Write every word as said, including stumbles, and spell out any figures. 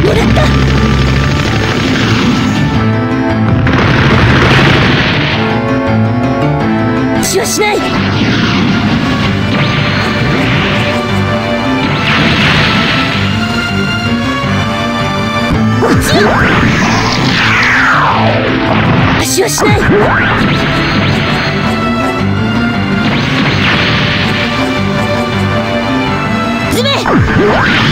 もらった。死はしない。落ちろ。死はしない。ズメ。